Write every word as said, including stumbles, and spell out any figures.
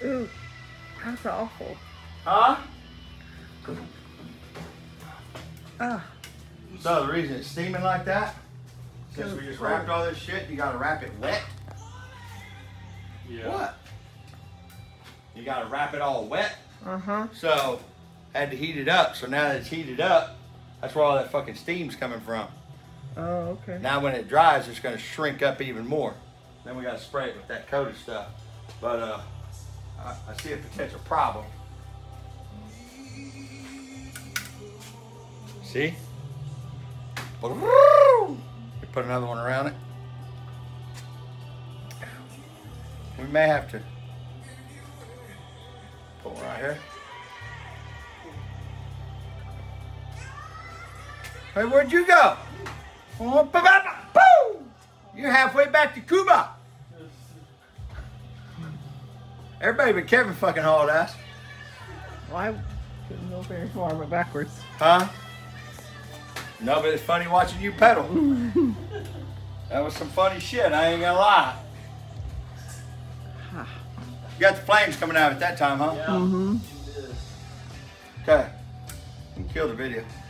Ooh, that's awful. Huh? Ah. So the reason it's steaming like that, since we just wrapped all this shit, you gotta wrap it wet. Yeah. What? You gotta wrap it all wet. Uh-huh. So, had to heat it up. So now that it's heated up, that's where all that fucking steam's coming from. Oh, okay. Now when it dries, it's gonna shrink up even more. Then we gotta spray it with that coated stuff. But uh, I, I see a potential problem. See? We put another one around it. We may have to put one right here. Hey, where'd you go? Oh, boom! You're halfway back to Cuba. Everybody but Kevin fucking hauled ass. Well, I couldn't go very far, but backwards. Huh? No, but it's funny watching you pedal. That was some funny shit, I ain't gonna lie. You got the flames coming out at that time, huh? Yeah. Mm-hmm. Okay. You can kill the video.